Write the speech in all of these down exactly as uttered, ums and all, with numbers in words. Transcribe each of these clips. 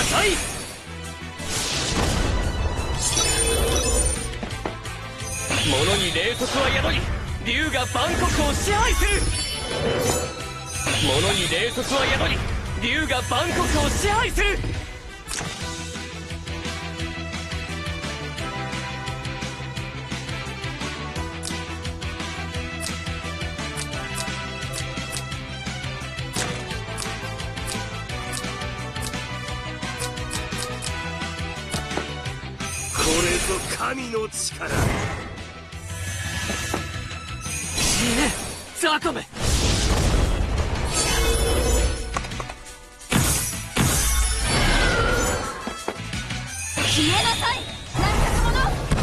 浅い。物に霊速は宿り、竜が万国を支配する。物に霊速は宿り、竜が万国を支配する。 これぞ神の力。 死ねザコム。 消えなさい軟弱者。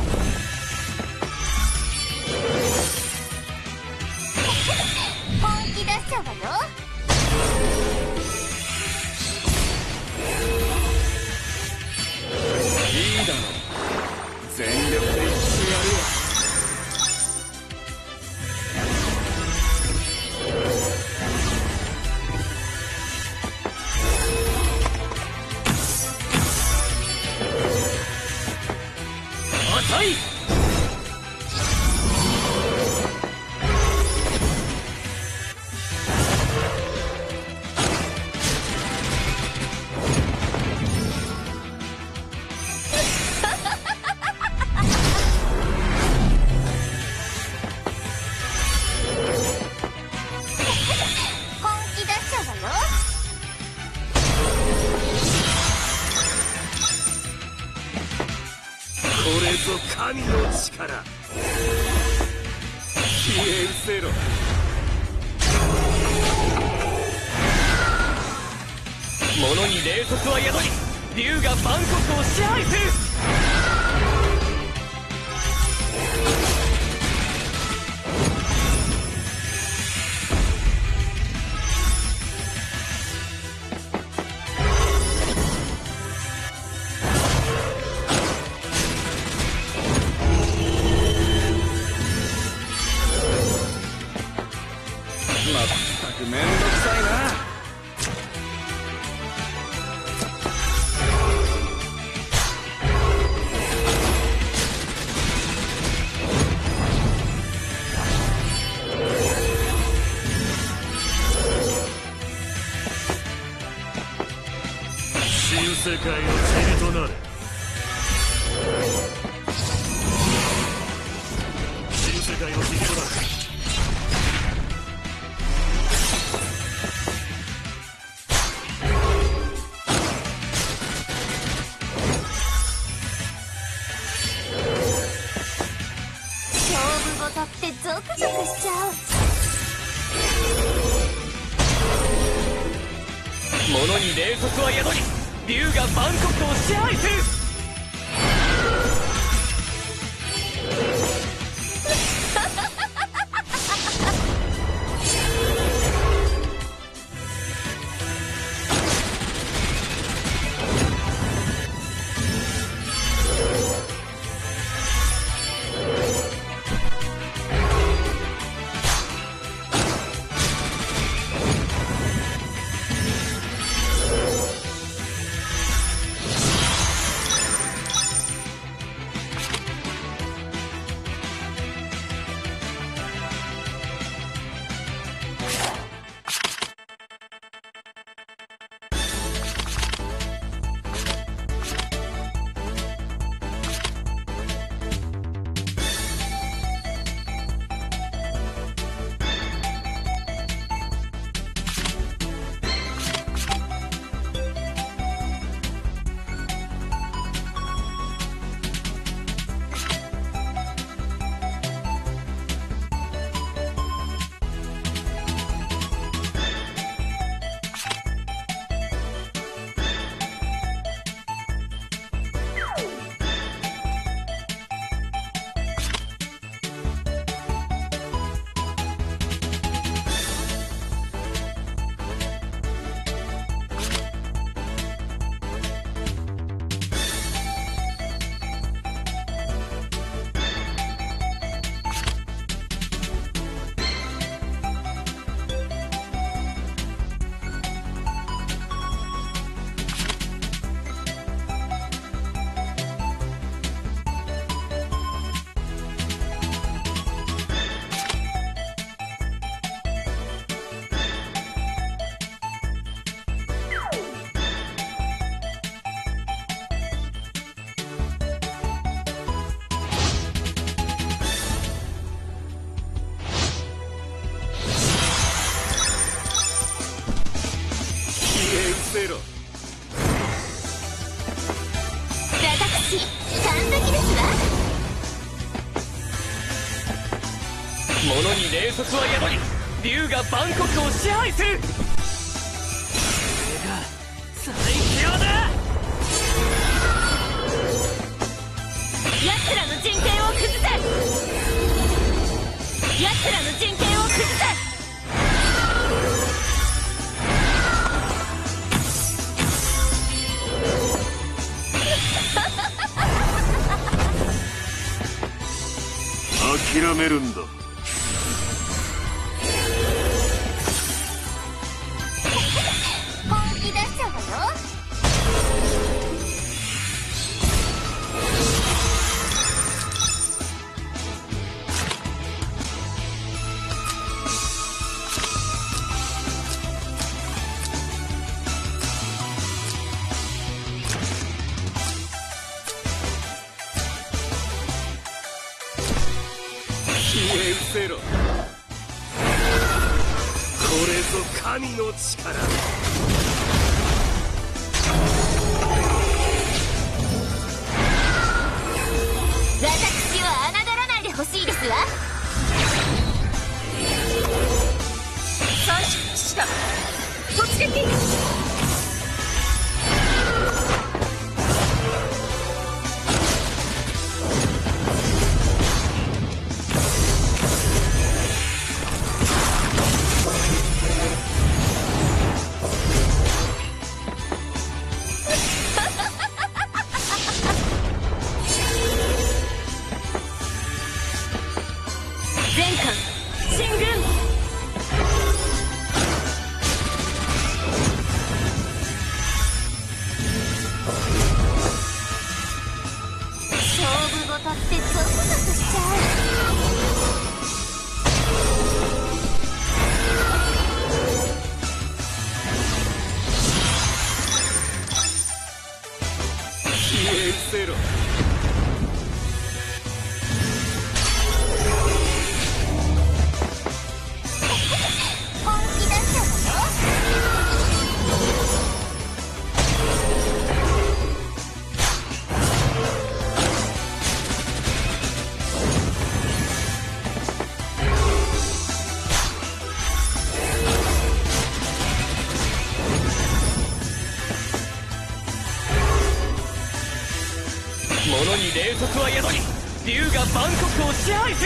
本気出しちゃうわよ。 いいだろう、全力で行ってやるわ。 浅い。 本気出しちゃうわよ。 これぞ神の力。消え失せろ。 物に霊速は宿り、竜が万国を支配する。 まったくめんどくさいな。新世界の塵となれ。新世界の塵となれ。 勝負事ってゾクゾクしちゃう。 物に霊速は宿り、竜が万国を支配する。 物に霊卒は宿り竜が万国を支配する。これが最強だ。 奴らの陣形を崩せ。奴らの陣形を崩せ。 諦めるんだ。 本気出しちゃうわよ。 消え失せろ。これぞ神の力。 私を侮らないでほしいですわ。最初の父だ。突撃。全艦進軍。勝負事ってゾクゾクしちゃ消え失せろ。 本気出しちゃうわよ。 物に霊卒は宿り竜が万国を支配する。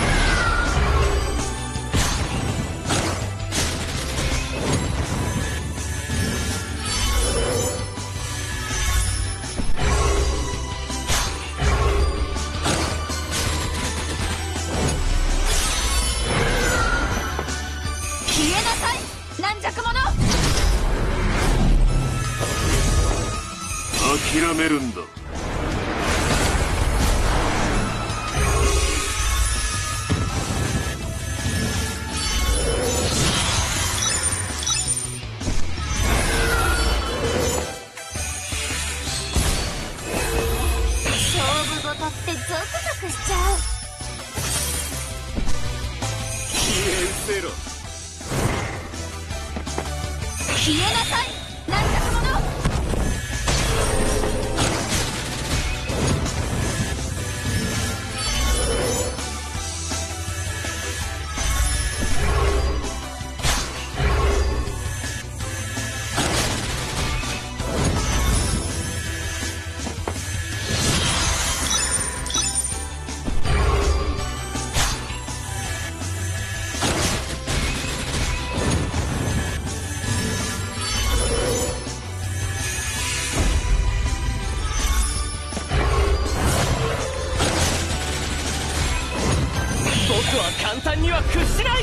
消えなさい軟弱者。 諦めるんだ。 勝負事ってゾクゾクしちゃう。 消え失せろ。 消えなさい軟弱者。 僕は簡単には屈しない。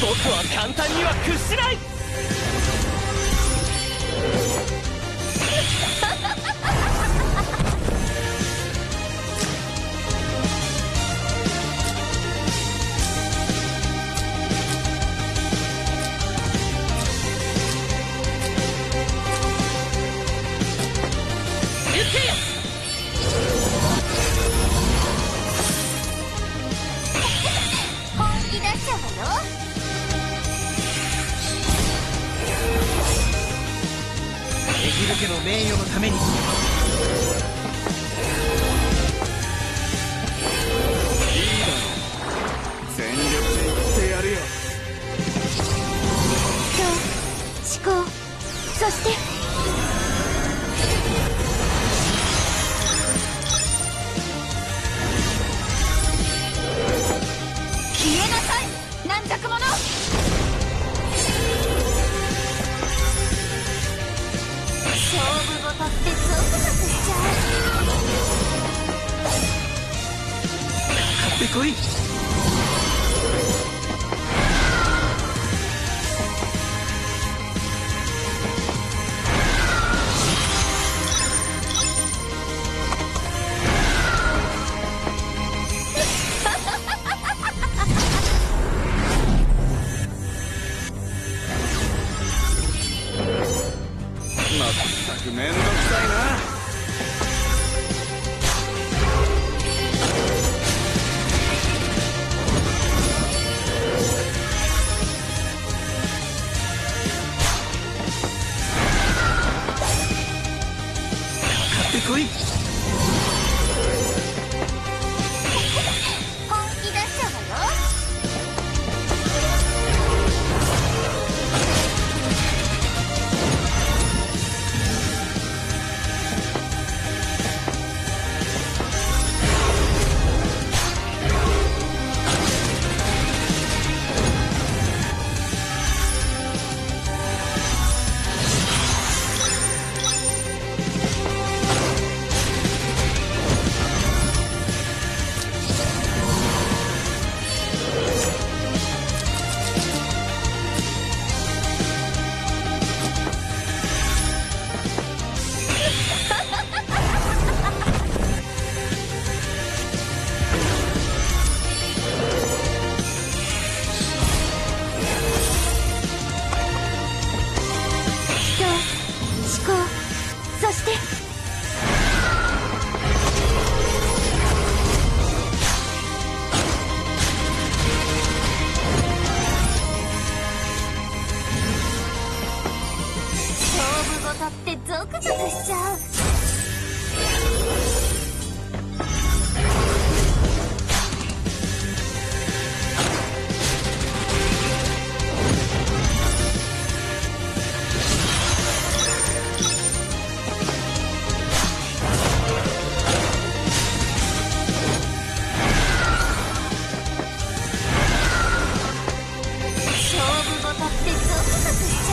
僕は簡単には屈しない。 本気出しちゃうわよ。 エギル家の名誉のために。 いいだろう。全力で言ってやるよ。 今日思考、そして消えなさい、軟弱者。勝負事ってゾクゾクしちゃ買ってこい。 まったくめんどくさいな。 買ってこい。 本気出しちゃうわよ。今日思考、そして勝負事ってゾクゾクしちゃう。勝負事ってゾクゾクしちゃ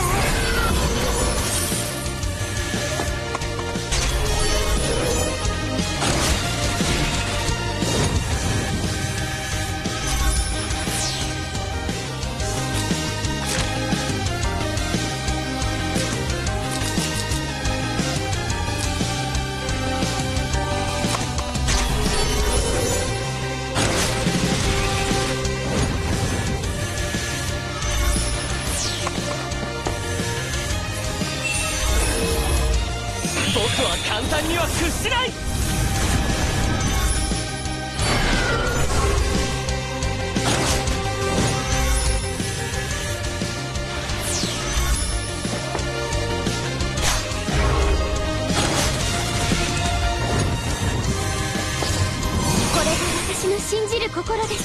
僕は簡単には屈しない。 これが私の信じる心です。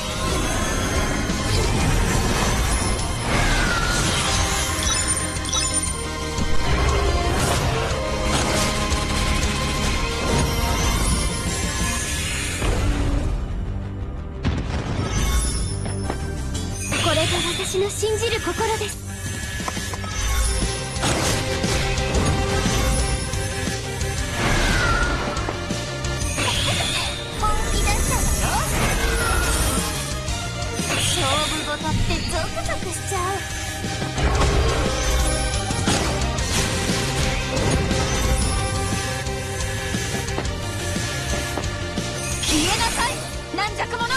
これが私の信じる心です。本気出したわよ。勝負ボタってゾクゾクしちゃう。消えなさい軟弱者。